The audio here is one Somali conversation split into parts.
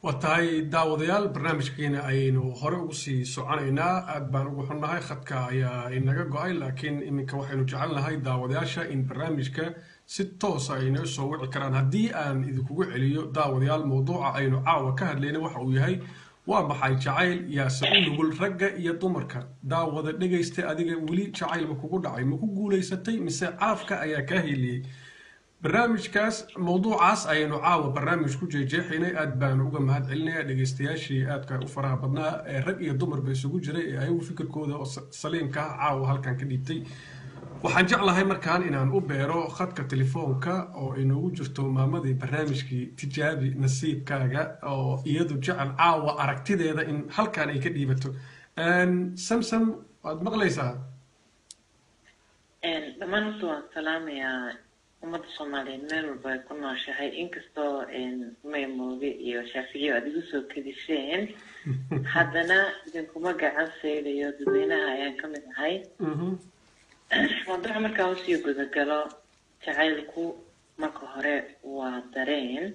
وتاي داوديال برنامج كينا أينو هوري وسي سوعنينا أدبان وحنا هاي خدكا يا إنك جاي لكن إنك وحنا جعلنا هاي داودياشة إن برنامجك ستة صاينة سووا كران هدي أن إذا كوجع عليو داوديال موضوع أينو عاوة كهد لنا وحوي هاي ومحي جعيل يا سؤول نقول رجع يا دمرك داود نجيست أديك ولي جعيل مكوجو دعي مكوجو ليستي مسا عافك أيا كهلي برنامج كاس موضوع عاس أي نوعه برنامج كوجي جيحيني أدبان وجم هاد علنا دقيستياشي أدك وفرها بدنا رقي الضمر بيسوق جري أيوة فكر كودا سليم كا عاو هالكان كديبتي وحنجعل هاي مركان إن أن أبيرو خدك التليفون كا أو إنه وجرتو مامدي برنامج كي تجابي نصيب كاجا أو يدو جعل عاو أركتي ده إن هالكان أي كديبتو أن سمسم مغليسا dhammaan waan salaamayaa ummadda Soomaaliyeed meel walba ay ku nooshahay inkastoo maymooge iyo shaafiyo aad igu soo kadisheen haddana idinkuma gacan saylayo dadweynaha ayaan ka mid ahay mawduuca markaa usii gudagalo jacaylku marka hore waa dareen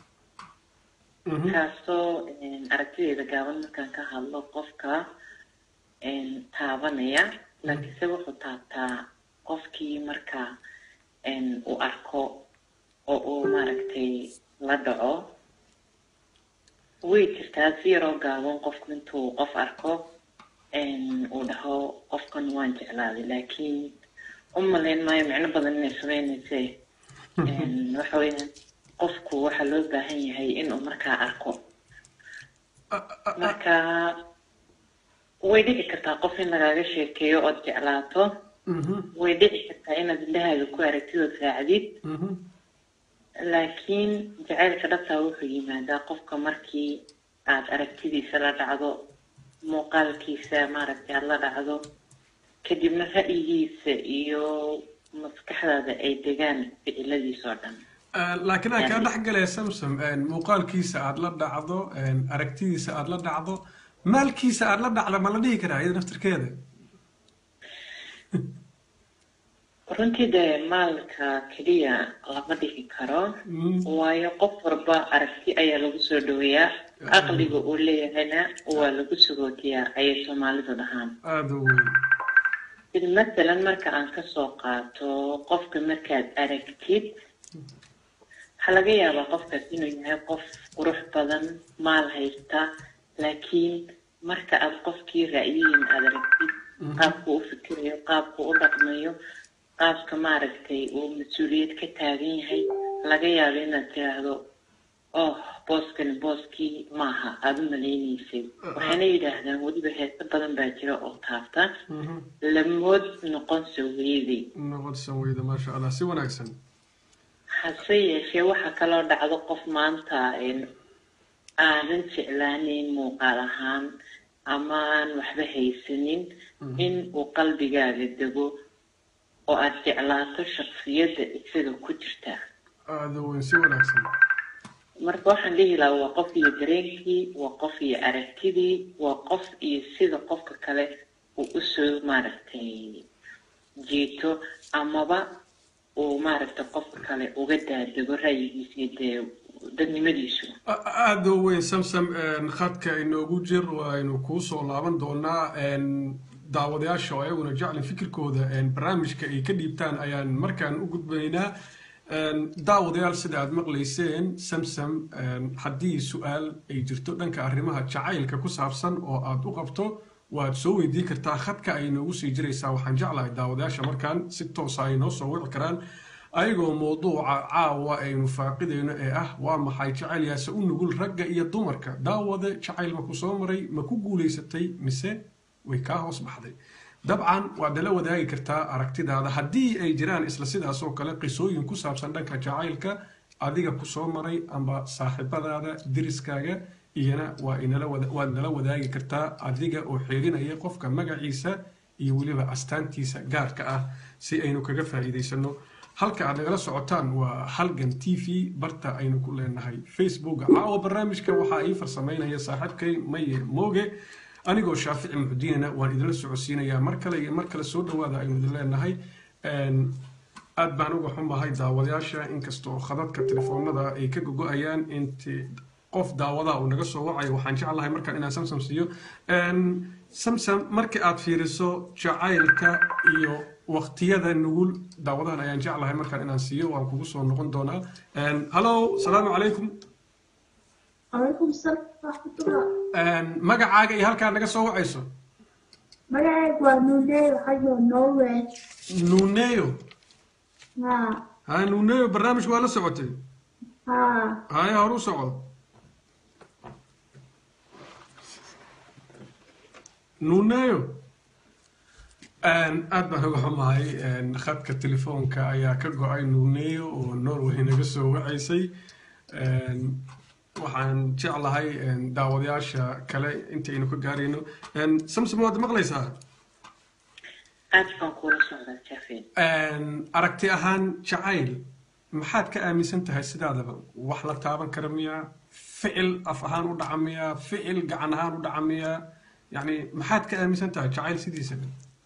kaasoo aragtideeda gaaban markaan ka hadlo qofka taabanaya laakiinse wuxuu taabtaa qofkii marka uu arko oo uu maaragtay la dhaco way jirtaa si yaroo gaaban qofku intuu qof arko uu dhaho qofkan waan jeclaaday laakiin u malayn maayo micno badan inay sameynayse waxa weeyaan qofku waxaa loo baahan yahay inuu markaa arko marka way dhici kartaa qof in lagaaga sheekeeyo ood jeclaato way dhici kartaa inaad indhahaaga ku aragtid oo saacadid laakiin jacaylka dhabtaa wuxuu yimaadaa qofka markii aad aragtidiisa la dhacdo muuqaalkiisa maaragtay aad la dhacdo kadibna ra'yigiisa iyo maskaxdaada ay degaan ficiladiisa oo dhan laakiin aan kaa dhex galaya samsam muuqaalkiisa aad la dhacdo aragtidiisa aad la dhacdo maalkiisa aad la dhacdo ma la dhihi karaa iyada naftirkeeda runtii dee maalka keliya lama dhihi karo waayo qof walba aragti ayaa lagu soo dhaweeyaa aqliga uu leeyahayna waa lagu sugootiyaa ayay Soomaalidu dhahaan masalan marka aan ka soo qaato qofka markaad aragtid waxaa laga yaabaa qofkaas inuu yahay qof qurux badan maal haysta laakiin marka aad qofkii ra'yiin aad aragtid qaabku u fikirayo qaabku u dhaqmayo qaabka maaragtay uu mas'uuliyad ka taagan yahay laga yaabo inaad tiraahdo booskii maaha aad u maleynaysay waxayna yidhaahdaan weliba heeso badan baa jira oo taabta lamood noqon saweyday maasha allah si wanaagsan hase yeeshee waxaa kaloo dhacdo qof maanta aanan jeclaaneyn muuqaal ahaan ama aan waxba haysanin in uu qalbigaaga dego oo aad jeclaato shakhsiyadda isaga ku jirta aada weyn si wanaagsan marka waxaan dhihi lahaa waa qof iyo dareenkii waa qof iyo aragtidii waa qof iyo sida qofka kale uu usoo maaragtay jiito amaba uu maaragtay qofka kale uga daadego ra'yigiisa iyo dee dadnimadiisu aada weyn samsam khadka inoogu jir waaynu kuu soo laaban doonaa daawadayaasha oo ayaguna jeclin fikirkooda barnaamijka ay ka dhiibtaan ayaan markaan u gudbaynaa daawadayaal sida aad maqlayseen samsam haddii su-aal ay jirto dhanka arrimaha jacaylka ku saabsan oo aad u qabto waad soo weydii kartaa khadka ay noogu sii jiraysaa waxaan jeclahay daawadayaasha markaan si toosa ay noo soo wici karaan ayagoo mawduuca caawa aynu faaqidayno ee ah waa maxay jacayl yaase u nugul ragga iyo dumarka daawada jacayl ma ku soo maray ma ku guulaysatay mise way kaa hoos baxday dabcan waad nala wadaagi kartaa aragtidaada haddii ay jiraan isla sidaas oo kale qisooyin ku saabsan dhanka jacaylka adiga ku soo maray amba saaxiibadaada deriskaaga iyana waad nala wadaagi kartaa adiga oo xeerinaya qofka magaciisa iyo weliba astaantiisa gaarka ah si aynu kaga faa'iidaysano halka aad nagala socotaan waa halgan TV barta aynu ku leenahay Facebook caawa barnaamijka waxaa ii farsameynaya saaxiibkay Maye Mooge anigoo Shaafici Muxudiinna waan idin la socodsiinayaa mar kale soo dhawaada aynu idin leenahay aad baan uga xumahay daawadayaasha inkastoo khadadka telefoonada ay ka gogo'ayaan intii qof daawada uu naga soo wacayo waxaan jeclahay markaan inaan samsam siiyo samsam markii aad fiiriso jacaylka iyo waqtiyada nugul daawadahan ayaan jeclahay markaan inaan siiyo waan kugu soo noqon doonaa hallo salaamu calaykum عليكم السلام ورحمة الله. magacaaga iyo halkaa naga soo wacayso magacaygu waa Nuuneyo xagga Norway. nuuneyo ها nuuneyo barnaamijku waa la socotay ها haya hor u socdo nuuneyo aad baan uga xumahay khadka telefoonka ayaa ka go-ay nuuneyo oo norway naga soo wacaysay waxaan jeclahay daawadayaasha kale intaynu ka gaarayno samsam waad maqlaysaa aad baan kula socdaa jafin aragti ahaan jacayl maxaad ka aaminsan tahay sidaadaba wax la taaban kara miyaa ficil af ahaan u dhaca miyaa ficil gacan ahaan u dhaca miyaa yani maxaad ka aaminsan tahay jacayl sidiisaba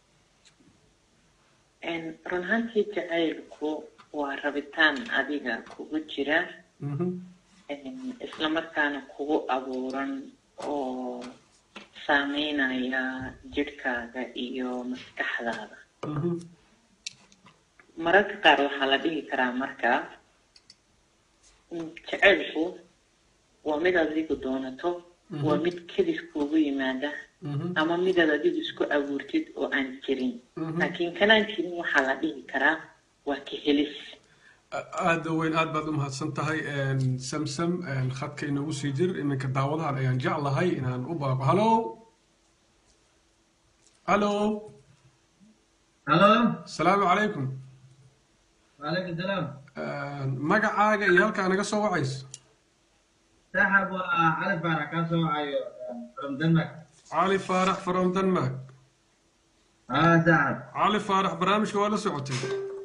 run ahaantii jacaylku waa rabitaan adiga kugu jira isla markaana kugu abuuran oo saameynaya jidhkaaga iyo maskaxdaada mararka qaar waxaa la dhihi karaa markaa jacaylku waa mid adigu doonato waa mid kadis kuugu yimaada ama midaad adigu isku abuurtid oo aan jirin laakiin kanaan jirin waxaa la dhihi karaa waa ka helis aada weyn aad baad u mahadsan tahay samsam khadka inagu sii jir iminka daawadahan ayaan jeclahay inaan u baaqo hallo hallo Hello. asalaamu calaykum وعليكم السلام. magacaaga iyo halkaa naga soo wacayso سحب وعلي فارق كاسو عيو from Denmark. cali faarax from denmark سحب. cali faarax barnaamijka waa la socotay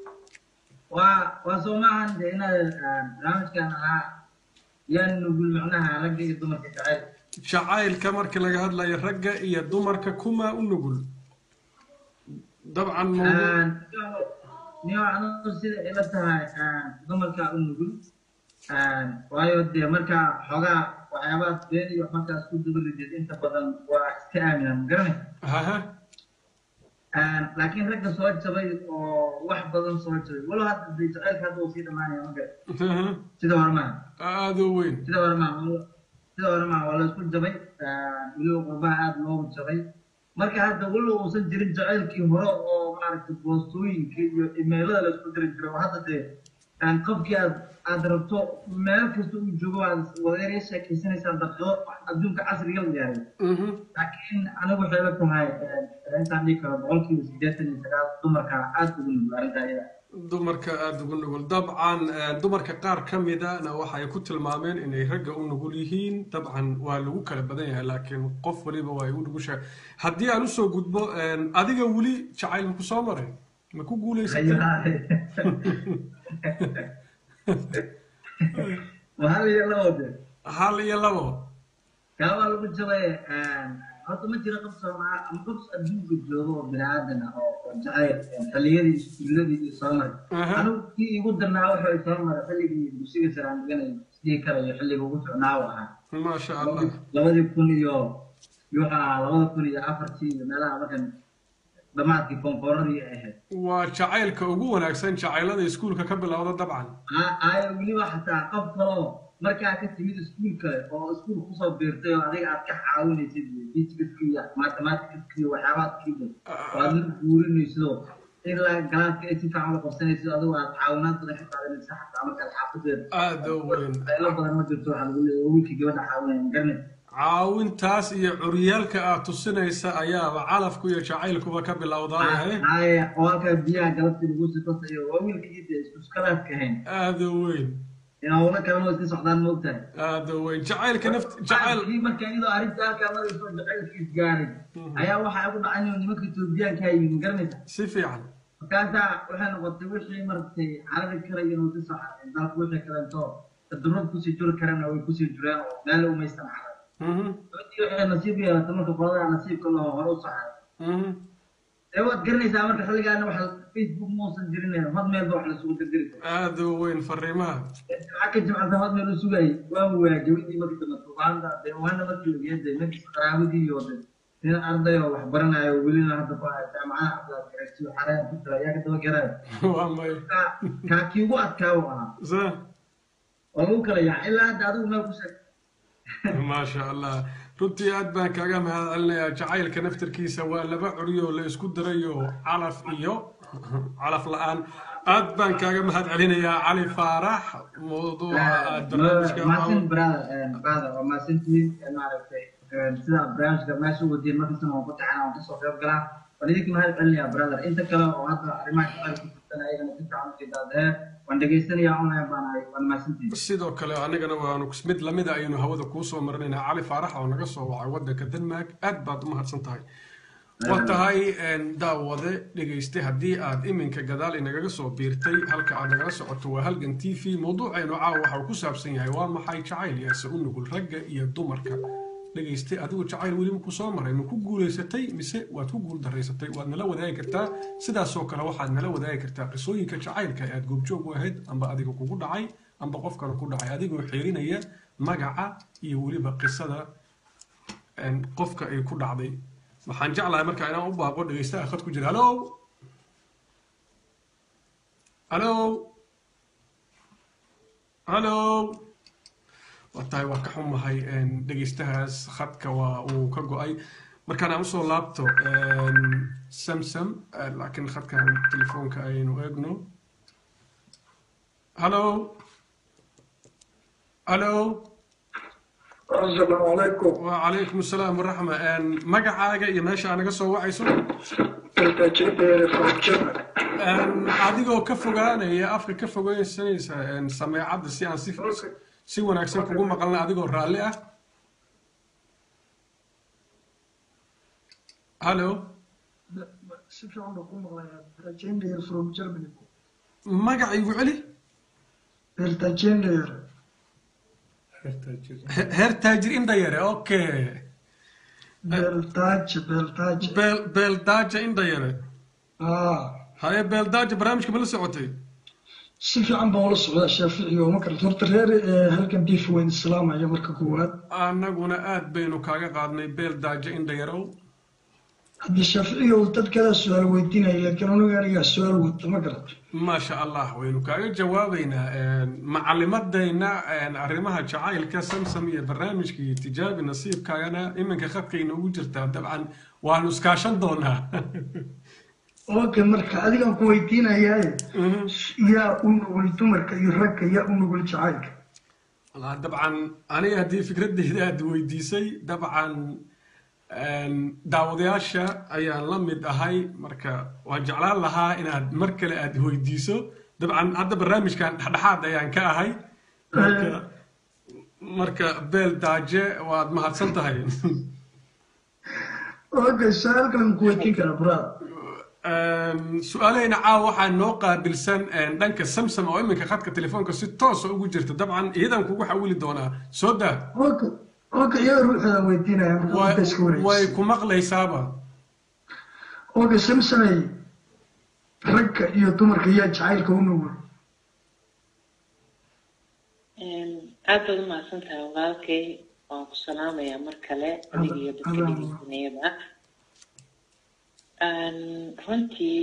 وسوما عندنا برامج كان ين نقول معناها رجع الدمر في تعال. jacaylka marka laga hadlayo ragga iyo dumarka kuma u nugul dabcan نيو أنا سيد إلى تها دمر كأنه نقول waayo dee marka xogaa waxyaabahaas been iyo markaas ku dubalidid inta badan waa iska aaminan garanay laakiin ragga soo jabay oo wax badan soo jabay walo hadda dee jacaylka hadda uu sii dhamaanaya ma gar sida hore maaha aada u weyn sida hore maaha waa la isku jabay weliba qurbaha aada loogu jabay marka hadda walo uusan jirin jacaylkii hore oo maaragtay boostooyinka iyo imeelada la isku diri jiray oo hadda dee qofkii aad rabto meel kasta uu joogo aad wadareer sheekaysanaysaa daqiiqo adduunka casriga la gaaray laakiin anigu waxay la tahay intaan dhihi karo 89% dumarka aad ugu nugul arrinta iyada dumarka aada ugu nugul dabcan dumarka qaar ka midana waxay ku tilmaameen inay ragga u nugul yihiin dabcan waa lagu kala badan yahay laakiin qof waliba waa igu nugushahay haddii aan usoo gudbo adiga weli jacayl maku soo maray ma ku guulaysatay وهل يلود hal iyo labo كما لو جبay horta ma jira qof Soomaali ama qof adduunka joogo oo bini'aadan ah oo jacayl xilliyadii iskuuladii iyo Soomaali anigu kii igu darnaa waxa ay Soomaali xilligii dugsiga sare aan dhiganay sidii kale iyo xilliga ugu socnaa waxa ma sha Allah 2000 iyo 2004 iyo meelaha markan dhammaadkii koonfurradii ahayd waa jacaylka ugu wanaagsan jacaylada iskuulka ka bilowda dabcan weliba xataa qof kaloo markaa ka timid iskuul kale oo iskuul kusoo biirtay oo adiga aad ka caawinaysid fiisikiska iyo mathematikiska iyo waxyaabaadkiiba oo aad la guurinaysidoo ilaa galaadka ay si fiican ula qabsanaysid adigo aad caawinaad badan ka qaadanaysa xataa markaad xaafadeeda aada u weyn qaylo badan ma jirto waxaa lagu leeyahay wiilkii gabadha caawinaya garanay caawintaas iyo curyaalka aad tusinaysa ayaaba calafku iyo jacaylkuba ka bilowdaanahay oo halkaa biyaha galabtii lagu sitasayo waa wiilkii dee iskalaadka ahayn aada u weyn inaawla kalena isla socdaan moogtahay aada u weyn jacaylka naft jacayl marka iyadoo arrinta halkaa marayso jacaylkiis gaaray ayaa waxaa ugu dhacay inuu nimanka Itoobiyaanka yihiin garanaysa si fiican markaasaa waxay noqotay wixii martay carari karaya inuu ka soo xaray dalka wixii kaleento durrad kusii juri karana way kusii jureen oo meel umaysan xaray waxay nasiib yeelatay marka qolada nasiibka loo hore u socday waad garanaysaa marka xilligaana waxa Facebook موصل جرينا ما ميل بروح لسوق الدرس هذا وين فريمها عك جمعة ما ميل سوق أي وهو جويني ما كنت مطلوبان ده وأنا ما كنت جيد من قرابتي يوضي هنا أرضي وحبرنا ولينا هذا بقى معاه أحلى كرسي وحرام كنت يا كده كده والله كاكي وقت كاوها زين والله كلا يعني إلا هذا ما بوسك ما شاء الله runtii aad baan kaaga mahadcelinayaa jacaylka naftarkiisa waa laba curiyo la isku darayo calaf iyo calaf la'aan aad baan kaaga mahadcelinayaa cali faarax mawduuca aad barnaamijka maasin brother maasintii maaragtay sida barnaamijka meesha u wadiyeen markasta waan ku taxana waan kasoo qayb galaa waan idinka mahadcelinayaa brother inta kale oo hadda arrimaha shaqada ku jirtan ayagana si fiican u jeedaadee waan dhegaysanayaa online baan ahay waan maasintii sidoo kale anigana waanu mid lamid ayaynu hawada kuu soo marinaynaa cali faarax oo naga soo wacay waddanka denmark aad baad u mahadsan tahay waa tahay daawade dhegayste haddii aad iminka gadaal inagaga soo biirtay halka aad nagala socoto waa halgan t v mawduucaynu caawa waxa uu ku saabsan yahay waa maxay jacayl yaase u nugul ragga iyo dumarka dhegayste adigu jacayl weliba ku soo maray ma ku guulaysatay mise waad ku guul daraysatay waad nala wadaagi kartaa sidaasoo kale waxaad nala wadaagi kartaa qisooyinka jacaylka ee aad goobjoog u ahayd amba adiga kugu dhacay amba qof kale ku dhacay adigoo xiirinaya magaca iyo weliba qisada qofka ay ku dhacday waxaan jeclahay markaa inaan u baaqo dhegaystaha khad ku jira hallo hallo hallo watahay waa ka xumahay dhegaystahaas khadka waa uu ka go-ay markaan aan usoo laabto samsam laakiin khadkan telefoonka aynu eegno hallo hallo السلام عليكم. وعليكم السلام ورحمة. مقعاقة يا ماشي أنا قصة وعيسو. عاديقو كفوغانا يا أفري كفوغانا السنة سمي عبد السيان سي وناكسن كوكو مقالنا عاديقو الرالية. هلو. سيفي عمرو كوم مقالنا برتاجين لير فروم جرماني. مقع يقولي؟ برتاجين لير. هرتاجر إن دايرة أوكي بلداج إن دايرة هاي بلداج برامج كمل سعودي سيفي عم بقول الصعود الشافعي ومكر ثورت الهير هل كان ديف وين السلام على مركب كوات أنا قلنا آد بينو كاجا قادني بلداج إن دايرة هذا الشافعي وتذكر السؤال ويدينا لكن أنا قال السؤال وتمكرت ما شاء الله وينو كاجا جوابينا معلمات دينا أرمها جعايل كسمسمية برنامج كي تجابي نصيب كاينا إمن كخبكي نوجرتها طبعا وانوسكاشن دونا اوكي مركا اديغان كو ويدينا يا انو دمركا يركا يا انو جعايلك والله طبعا انا هدي فكرتي هاد ويديسي طبعا daawadayaasha ayaan la mid ahay marka waan jeclaan lahaa inaad mar kale aad weydiiso dabcan hadda barnaamijkan dhexdhexaad ayaan ka ahay marka beel daaje waad mahadsan tahay اوكي سؤال كان كويتين كان براد سؤالين caawa waxaa noo qaabilsan dhanka samsam oo iminka khadka telefoonka si toos ah ugu jirta dabcan iyadan kugu xawili doonaa soo daa اوكي يا روح هذا ويدينا way ku maqlaysaaba اوكي سمسمي رك iyo dumarka yaa jacaylka u nugul aad baad u mahadsantahay walaalkay waan ku salaamayaa mar kale adiga iyo dadka dhegeysanayaba runtii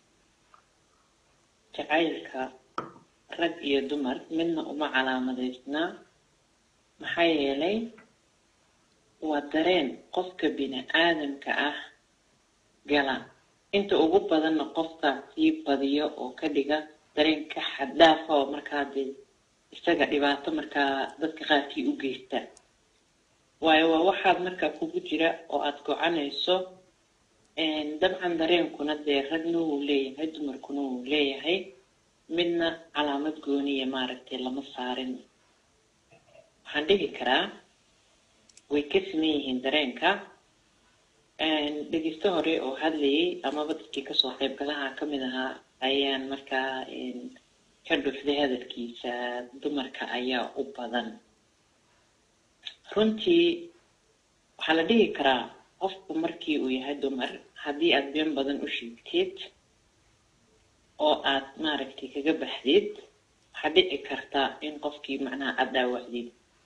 jacaylka rag iyo dumar midna uma calaamadaysna maxaa yeelay waa dareen qofka bini aadamka ah gala inta ugu badanna qofka sii badiyo oo ka dhiga dareen ka xad dhaaf oo markaa dee isaga dhibaato markaa dadka qaarkii u geysta waayo waa waxaad markaa kugu jira oo aad gocanayso dabcan dareenkuna dee ragna wuu leeyahay dumarkuna wuu leeyahay midna calaamad gooniya maaragtay lama saarin waxaan dhihi karaa way ka siman yihiin dareenka dhegeysto hore oo hadlayay amaba dadkii kasoo qaybgalaha ka mid ahaa ayaan markaa ka dhuuxday hadalkiisa dumarka ayaa u badan runtii waxaa la dhihi karaa qofku markii uu yahay dumar haddii aad been badan u sheegteed oo aad maaragtay kaga baxdid waxaa dhici karta in qofkii macnaha aad dhaawacdid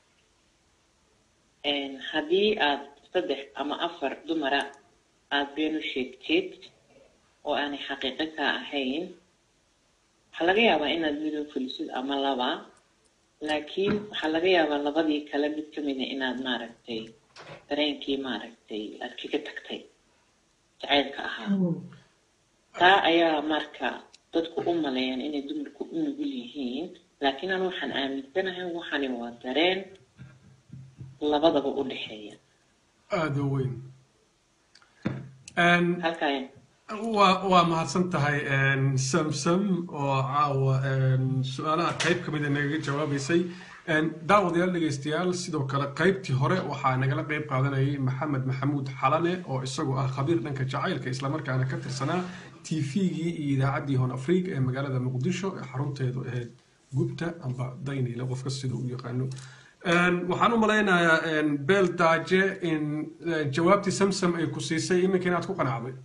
haddii aad 3 ama 4 dumara aad been u sheegtid oo aanay xaqiiqo ka ahayn waxaa laga yaabaa inaad midoo fulisid ama laba laakiin waxaa laga yaabaa labadii kale mid ka mid ah inaad maaragtay dareenkii maaragtay aad kaga tagtay jacaylka ahaa taa ayaa marka dadku u maleeyaan inay dumarku u nugul yihiin laakiin aan waxaan aaminsanahay waxani waa dareen labadaba u dhaxeeya aad u weyn halkaa waa mahadsan tahay samsam oo caawa su-aalaha qayb ka mid a nagaga jawaabaysay daawadayaal dhegaystayaal sidoo kale qaybtii hore waxaa nagala qayb qaadanayay maxamed maxamuud xalane oo isagoo ah khabiir dhanka jacaylka islamarkaana ka tirsanaa tvgii iyo idaacaddii hon afrika ee magaalada muqdisho ee xarunteedu ahayd gubta amba dayniile qofka sida u yaqaano waxaan u malaynayaa beel daaje in jawaabtii samsam ay ku siisay iminka inaad ku qanacday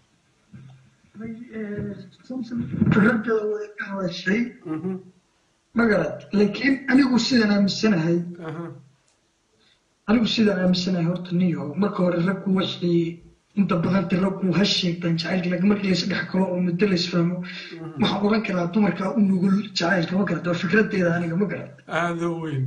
fikradda way ka hadashay magarad laakiin anigu sidaan aaminsanahay horta niyo marka hore ragku waxay inta badanta ragku ha sheegtaan jacaylka laakiin markii la isdhex galo oo muddo la isfahmo waxaan oran karaa dumarka u nugul jacaylka ma garad waa fikraddeeda aniga ma garad aada weyn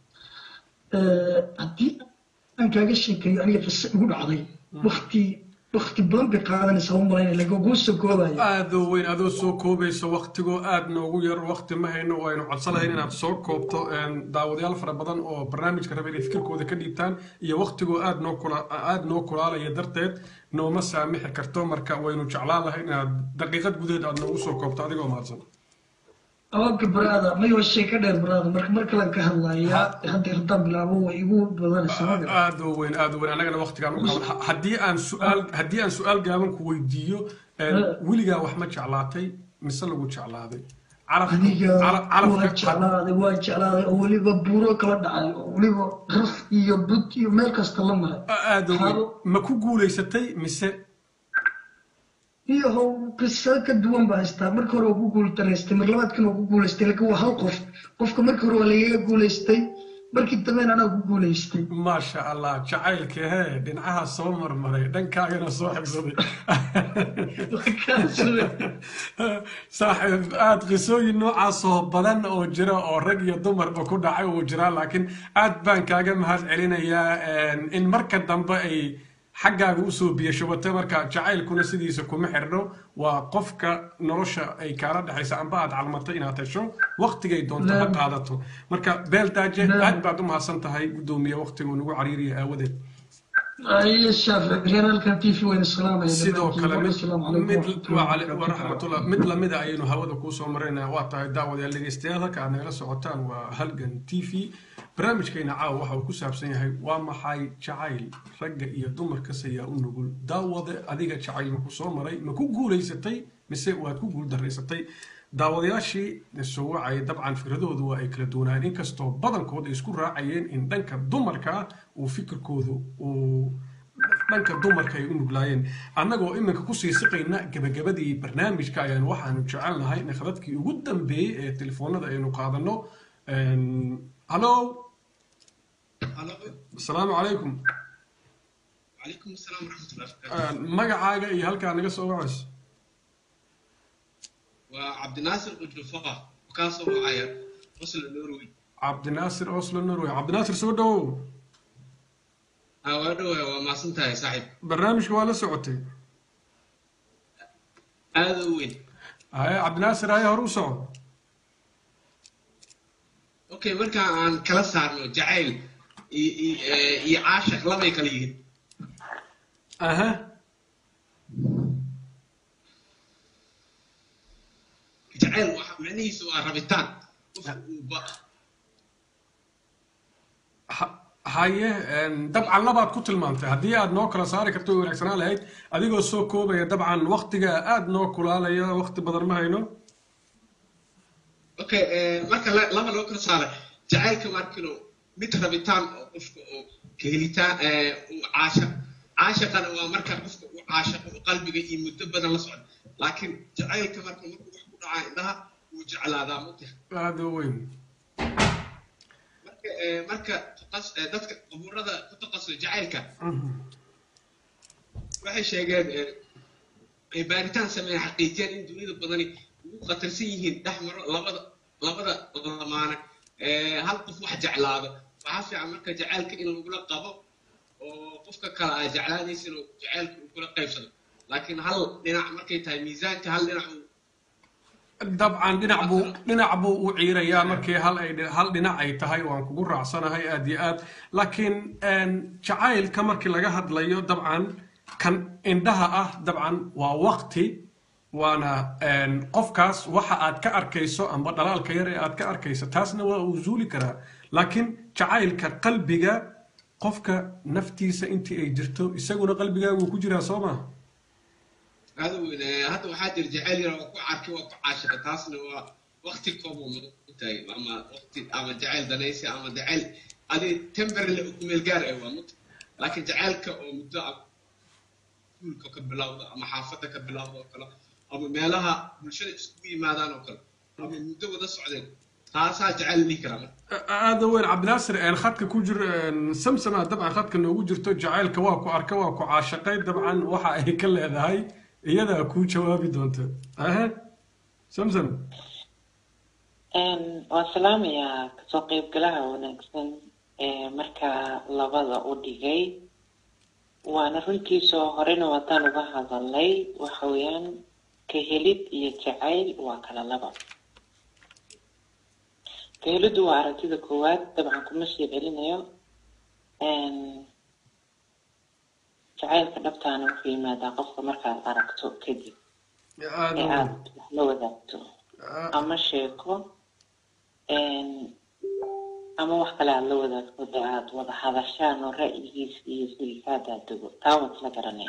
haddii aan kaaga sheekayo aniga qise igu dhacday waqti badan bay qaadanaysaa u malaynaya laakiin kuu soo koobayo aada weyn adoo soo koobayso waqtigoo aad noogu yar waqti ma hayno waynu codsanahayn inaad soo koobto daawadayaal fara badan oo barnaamijka raba inay fikirkooda ka dhiibtaan iyo waqtigoo aad noo kulaalaya darteed nooma saamixi karto marka waynu jeclaan lahay inaad daqiiqad gudaheed aad noogu soo koobto adigoo mahadsan اوكي برادا ما يوشي كده برادا مرك لك هلا يا حتى خدام بلعبوا يقول بدل السبب وين انا قال وقت كان هدي ان سؤال قابن كويديو وليغا wax ma jeclaatay mise lagu jeclaaday jeclaaday waliba buuro kala dhacay waliba raf iyo bud iyo meel kasta la maray ma ku guuleysatay mise iyo qisa ka duwan baa haystaa marka hore ugu guultaraystay mar labaad kan ugu guuleystay laakiin waa hal qofka marka hore waa laga guuleystay markii dambeena anaa ugu guuleystay maasha allah jacaylka hee dhinacaha soo marmaray dhankaagana soo xigsaday saaxiib aad qisooyin noocaas oo badan oo jira oo rag iyo dumarba ku dhacay uu jiraa laakiin aad baan kaaga mahad celinayaa in marka dambe ay xaggaaga usoo biyashabatay marka jacaylkuna sidiisa kuma xirno waa qofka nolosha ay kaala dhexaysa amba aad calmatay inaad hesho waqtigay doonto ha qaadato marka beel daaje aad baad u mahadsan tahay guddoomiye waqtigu nagu cariiriya aawadeed sidoo kale waraxmatullah mid lamida ayaynu hawada kuusoo maraynaa waa tahay daawadayaal dhegeystayaal halka aad nagala socotaan waa halgan t v barnaamijkeena caawa waxa uu ku saabsan yahay waa maxay jacayl ragga iyo dumarkas ayaa u nugul daawade adiga jacayl ma ku soo maray ma ku guulaysatay mise waad ku guuldaraysatay daawadayaashii soo wacay dabcan fikradoodu waa ay kala duwanaan inkastoo badankood ay isku raacayeen in dhanka dumarka uu fikirkoodu uu dhanka dumarka ay u nuglaayeen annagoo iminka kusii siqayna gabagabadii barnaamijka ayaan waxaanu jecelnahay nakhdadkii ugu dambeeyey ee telefoonada aynu qaadano hallo السلام عليكم. وعليكم السلام ورحمة الله وبركاته. مقعاقة إيه هلكا نقص وعس. وعبد الناصر قدرفاه وكاسو معايا وصل النروي. عبد الناصر وصل النروي. عبد الناصر سودو. ودو وما سنتها يا صاحب. برنامج ولا سعودي. هذا وين؟ هاي عبد الناصر هاي هروسو. اوكي marka aan kala saarno jacayl iyo caashaq labay kala yihiin jacayl waxa macnihiisu waa rabitaan haye dabcan labaad ku tilmaantay haddii aad noo kala saari karto way wanaagsanaan lahayd adigoo soo koobaya dabcan waqtiga aad noo kulaalaya waqti badan ma hayno اوكي marka laba loo kala saaray jacaylka markino mid rabitaan oo qofka oo keelitaan caashaqana waa marka qofka uu caashaqo qalbiga iyo muddo badan la socdo laakiin jacaylka marka wax ku dhacaa indhaha wuu jeclaadaa mugta aad u weyn marka dadka qabuurada ku taqasula jacaylka waxay sheegeen baaritaan sameeyay xaqiijiyeen in dunida badani ugu khatarsan yihiin dhex maro labada lamaane hal qof wax jeclaado waxaa fiican marka jacaylka in lagula qabo oo qofka kale aa jeclaanaysa inuu jacaylka uu kula qaybsado laakiin hal dhinac markay tahay miisaanka hal dhinac dabcan dhinac buu u ciirayaa markii hal dhinac ay tahay waan kugu raacsanahay aad iyo aad laakiin jacaylka markii laga hadlayo dabcan kan indhaha ah dabcan waa waqti waana qofkaas waxa aad ka arkayso amba dhalaalka yar ee aad ka arkayso taasna waa uu zuuli karaa laakiin jacaylka qalbiga qofka naftiisa intii ay jirto isaguna qalbigaagu ku jiraa soo ma هذا هذا واحد الجعل يروح عارك وعاشق تاسنا وقت كوبو متاي أما وقت أما جعل دنيسي أما جعل هذه تمبر اللي أكمل الجارة هو مت لكن جعلك ومدة كل كبلاوضة أما حافتك كبلاوضة وكلا أما مالها مشان سوي ماذا نقول أما مدة وده السعودية هذا جعل لي كلام هذا وين عبد الناصر يعني خدك كوجر سمسمة طبعا خدك إنه وجر تجعل كواكو أركواكو عاشقين طبعا وحا كل هذا هاي iyada ku jawaabi doonta samsam waa salaamayaa kasoo qaybgalaha wanaagsan marka labada u dhigay waana runtiisoo horena wataan uga hadalnay waxa weeyaan ka helid iyo jacayl waa kala laba ka helidu waa aragtida koowaad dabcan kuma sii celinayo jacaylka dhabtaana wuxuu yimaadaa qofka markaad aragto kadib ee aad la wadaagto ama sheeko ama wax kale aad la wadaagto dee aad wada hadashaan oo ra'yigiisa iyo silkaadaa dego taa waad la garanay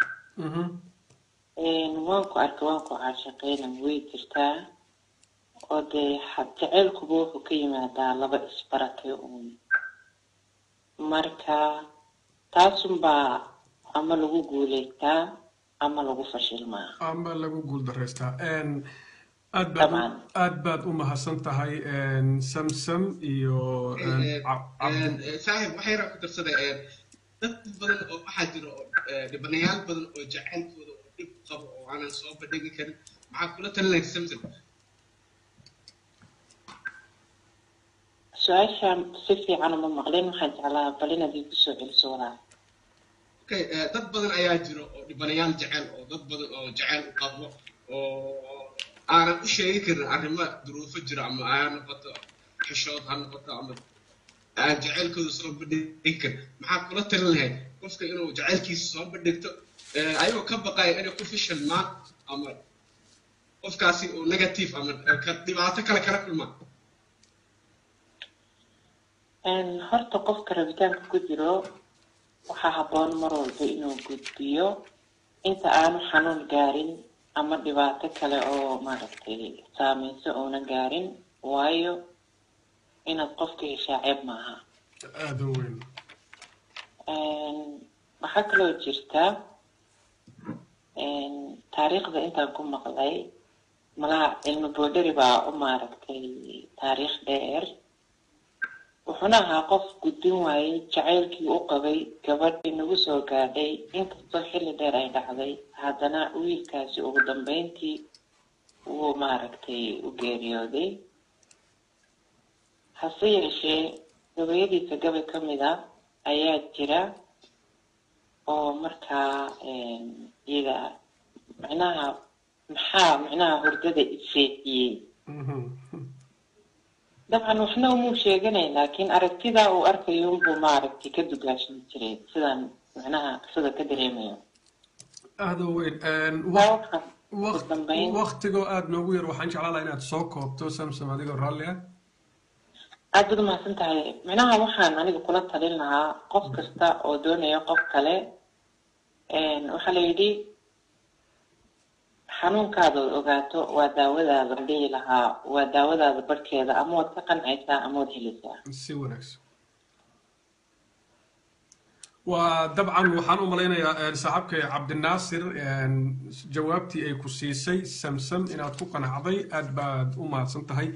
waan ku arkay waan ku caashaqeyna way jirtaa oo dee jacaylkuba wuxuu ka yimaadaa laba isbaratay uun marka taasunbaa ama lagu guuleystaa ama lagu fashilmaa ama lagu guuldareystaa aad baad u mahadsan tahay samsam iyo saaxiib waxay ku darsaday dad badan oo waxaa jira oo dhibanayaal badan oo jacaylkooda oo dhib qabo oo aanan soo bandhigi karin maxaa kula talinaysa samsam su-aasha si fiican uma maqleen waxaan jeclaa bal inaad igu soo celiso walaa dad badan ayaa jiro oo dhibanayaal jecel oo dad badan oo jecel u qabo oo aanan u sheegi karin arrimo duruufo jira ama ay noqoto xishood ha noqoto ama aan jacaylkooda soo bandhigi karin maxaa kula talin lahayd qofka inuu jacaylkiisa soo bandhigto ayagoo ka baqaya inay ku fashilmaan ama qofkaasi uu negative ama dhibaato kale kala kulmaan horta qofka rabitaanka ku jiro waxaa habboon mar walba inuu gudbiyo inta aanu xanuun gaarin ama dhibaato kale oo maaragtay saamayso oona gaarin waayo inaad qofka heshaa ceeb maaha aad u weyn waxaa kaloo jirta taariikhda intaan ku maqlay malaha cilmi boodhari baa u maaragtay taariikh dheer wuxuuna ahaa qof gudbin waayey jacaylkii u qabay gabadhii nagu soo gaadhay inkastoo xilli dheer ay dhacday haddana wiilkaasi ugu dambeyntii wuu maaragtay u geeriyooday hase yeeshee gabayadiisa gabay ka mid a ayaa jira oo markaa iyaga macnaha hurdada iseexiyey dabcan waxna umuu sheeganay laakiin aragtidaa uu arkayo unbuu maaragtay ka dugaashan jiray sidaan macnaha qisada ka dareemayo aad u weyn waqtigoo aada noogu yar waxaan jeclaan lahaa inaad soo koobto samsam adigoo raalli ah aad baad umahadsan tahay macnaha waxaan aniga kula talin lahaa qof kasta oo doonaya qof kale waxaa la yidhi xanuunkaada ood ogaato waa daawadaada dhihi lahaa waa daawadaada barhkeeda ama waad ka qancaysaa ama waad helaysaa si wanaagsan ودبعا waxaan u maleynayaa saaxiibkay Cabdinaasir jawaabtii ay ku siisay samsam inaad ku qanacday aad baad u mahadsan tahay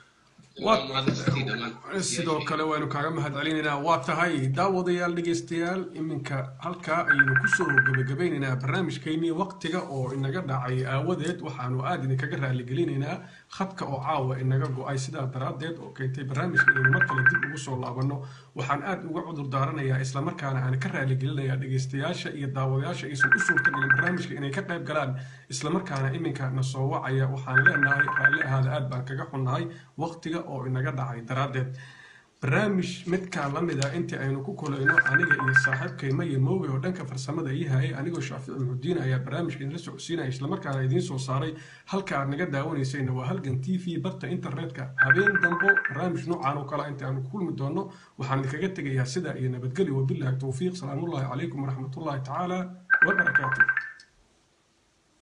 sidoo kale waanu kaaga mahadcelinaynaa waa tahay daawadayaal dhegeystayaal iminka halkaa ayaynu kusoo gabagabaynaynaa barnaamijkeennii waqtiga oo inaga dhacay aawadeed waxaanu aad idinkaga raaligelinaynaa khadka oo caawa inaga go-ay sidaa daraaddeed oo keentay barnaamijka inaynu mar kale dib ugu soo laabanno waxaan aad uga cudur daaranayaa islamarkaana aan ka raaligelinayaa dhegeystayaasha iyo daawadayaasha aysan u suurtagelin barnaamijka inay ka qayb galaan islamarkaana iminka na soo wacaya waxaan leenahay raalli ahaada aad baan kaga xunnahay waqtiga oo inaga dhacay daraaddeed barnaamij midkaa la mid ah intii aynu ku kulayno aniga iyo saaxiibkay Maya Mooge oo dhanka farsamada ii hayay anigoo Shaafici Muxudiin ayaa barnaamijka idin la socodsiinaya islamarkaana idiin soo saaray halka aad naga daawanaysayna waa Halgan TV barta internetka habeen dambo barnaamij noocan oo kale inta aanu ku kulmi doono waxaan idinkaga tegayaa sida iyo nabadgelyo wabillahi tawfiiq salaamullaahi calaykum waraxmatullaahi tacaala wa barakaatuh